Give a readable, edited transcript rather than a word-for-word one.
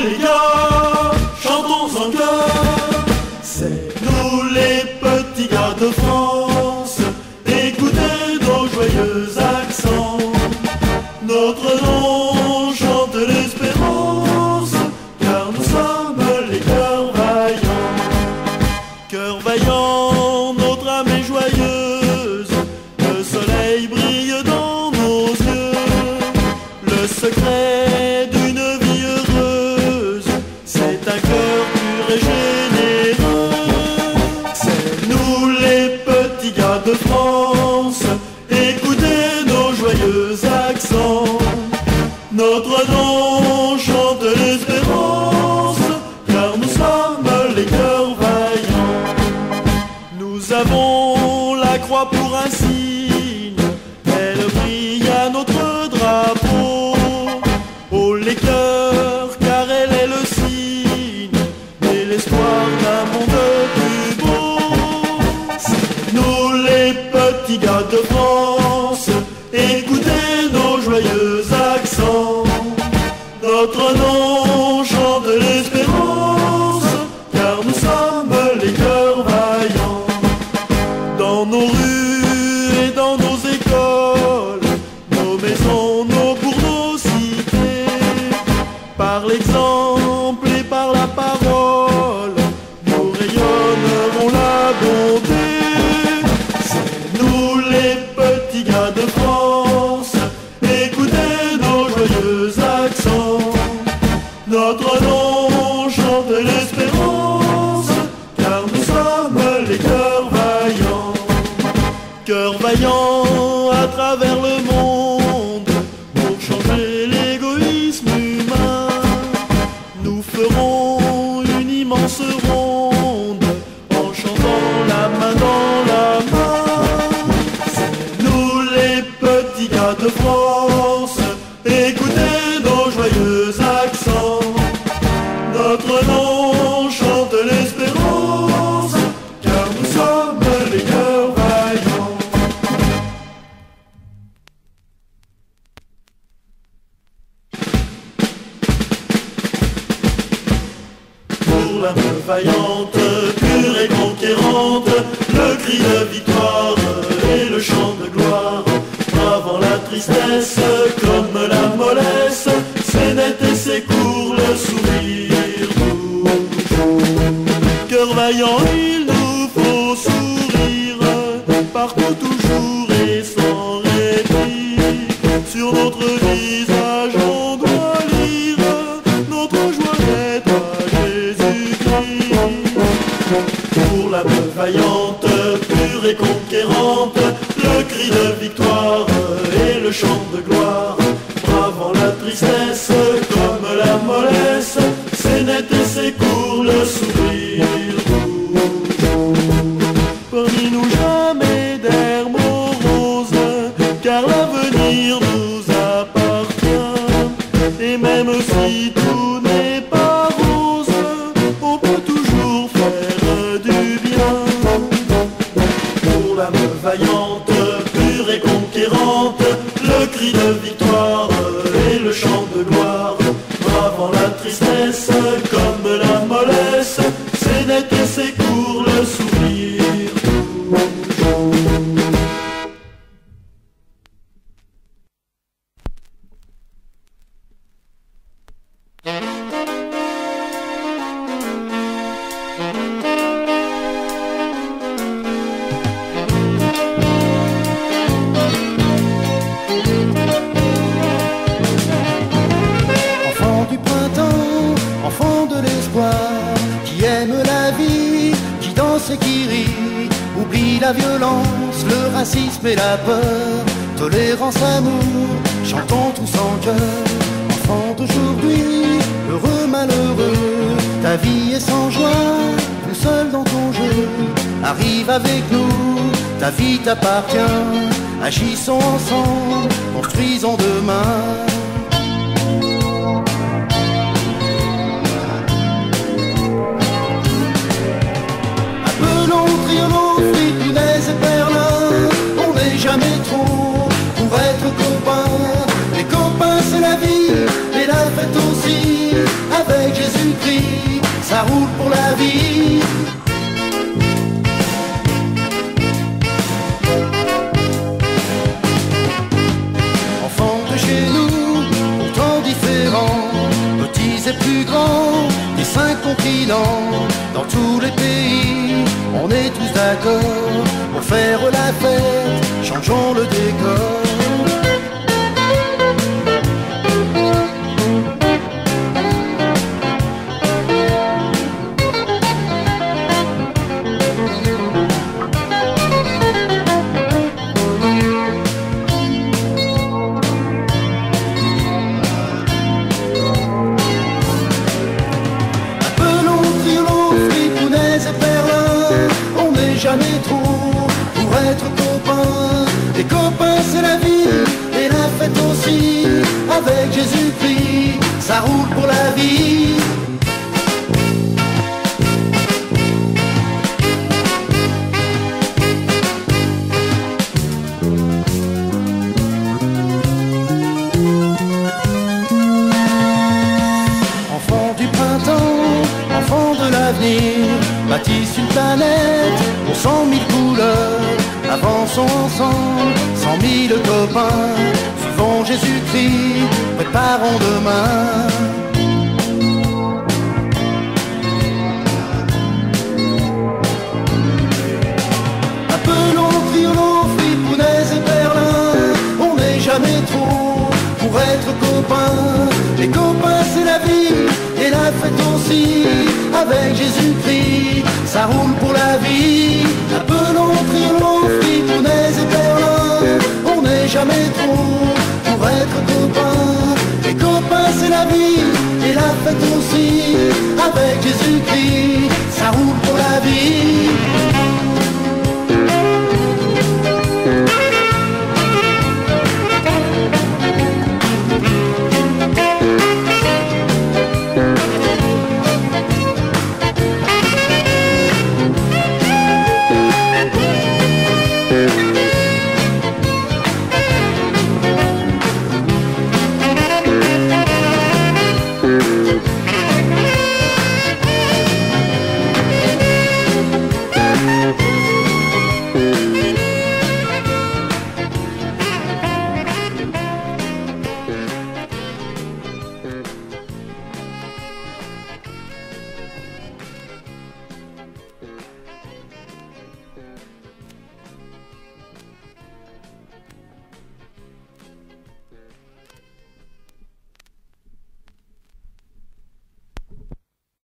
les gars, chantons en chœur. C'est nous les petits gars de France, écoutez nos joyeux accents. Notre nom chante l'espérance, car nous sommes les cœurs vaillants. Cœurs vaillants, notre âme est joyeuse, le soleil brille dans nos yeux. Le secret d'une vie heureuse, c'est un cœur pur et généreux. C'est nous les petits gars de France, écoutez nos joyeux accents. Notre nom chante l'espérance, car nous sommes les cœurs vaillants. Nous avons la croix pour un signe, elle brille à notre drapeau. Oh les cœurs, car elle est le signe et l'espoir d'un monde plus beau. C'est nous les petits gars de France, écoutez nos joyeux accents. Notre nom chante l'espérance, car nous sommes les cœurs vaillants. Dans nos rues et dans nos écoles, nos maisons, nos bourgs, nos cités, par l'exemple et par la parole, nous rayonnerons la bonté. C'est nous les petits gars de France, écoutez nos joyeux accents. Notre nom chante l'espérance, car nous sommes les cœurs vaillants. Cœurs vaillants à travers le monde, pour changer l'égoïsme humain. Nous ferons une immense ronde, en chantant la main dans la main. C'est nous les petits gars de France, écoutez nos joyeux accents. Notre nom chante l'espérance, car nous sommes les cœurs vaillants. Pour la main vaillante, pure et conquérante, le cri de victoire et le chant de gloire. Bravant la tristesse comme la mollesse, c'est net et c'est court, le sourire rouge. Cœur vaillant, il nous faut sourire, partout, toujours et sans répit. Sur notre visage on doit lire notre joie d'être à Jésus-Christ. Pour la meuf vaillante, pure et conquérante, le cri de victoire et le chant de gloire. Bravant la tristesse comme la mollesse, c'est net et c'est court, le sourire rouge. Parmi nous jamais d'air morose, car l'avenir nous appartient. Et même si tout n'est pas rose, on peut toujours faire du bien. Pour la meuf vaillante, pure et conquérante, le cri de victoire et le chant de gloire. Bravant la tristesse comme la mollesse, c'est net et c'est court, le sourire rouge. Enfant du printemps, enfant de l'espoir, qui aime la vie, qui danse et qui rit, oublie la violence, le racisme et la peur, tolérance, amour, chantons tous en chœur. Enfant d'aujourd'hui, heureux, malheureux, ta vie est sans joie, plus seul dans ton jeu. Arrive avec nous, ta vie t'appartient, agissons ensemble, construisons demain. Appelons, triolons, frites, punaises et perlins, on n'est jamais trop pour être copains. Les copains c'est la vie, et la fête aussi, avec vie. Enfants de chez nous, pourtant différents, petits et plus grands, des 5 continents, dans tous les pays, on est tous d'accord pour faire la fête, changeons le décor. Jamais trop pour être copains. Les copains c'est la vie et la fête aussi. Avec Jésus-Christ, ça roule pour la vie. Enfants du printemps, enfants de l'avenir, bâtissent une planète pour 100 000 couleurs. Avançons ensemble, 100 000 copains. Suivons Jésus-Christ, préparons demain. Appelons, crions, fripounet et berlin. On n'est jamais trop pour être copains. Les copains c'est la vie et la fête aussi. Avec Jésus-Christ, ça roule pour la vie. Appelons, crions, fripounet et berlin. On n'est jamais trop pour être copains. Les copains c'est la vie et la fête aussi. Avec Jésus-Christ, ça roule pour la vie.